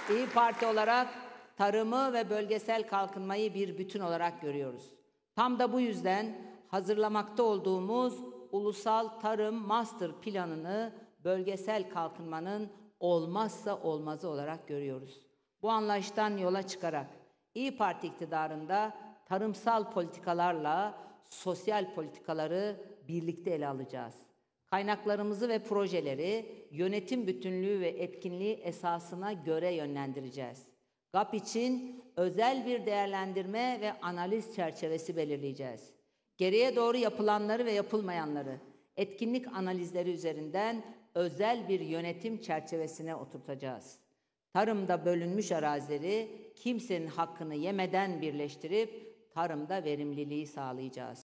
İYİ Parti olarak tarımı ve bölgesel kalkınmayı bir bütün olarak görüyoruz. Tam da bu yüzden hazırlamakta olduğumuz Ulusal Tarım Master Planı'nı bölgesel kalkınmanın olmazsa olmazı olarak görüyoruz. Bu anlayıştan yola çıkarak İYİ Parti iktidarında tarımsal politikalarla sosyal politikaları birlikte ele alacağız. Kaynaklarımızı ve projeleri yönetim bütünlüğü ve etkinliği esasına göre yönlendireceğiz. GAP için özel bir değerlendirme ve analiz çerçevesi belirleyeceğiz. Geriye doğru yapılanları ve yapılmayanları etkinlik analizleri üzerinden özel bir yönetim çerçevesine oturtacağız. Tarımda bölünmüş arazileri kimsenin hakkını yemeden birleştirip tarımda verimliliği sağlayacağız.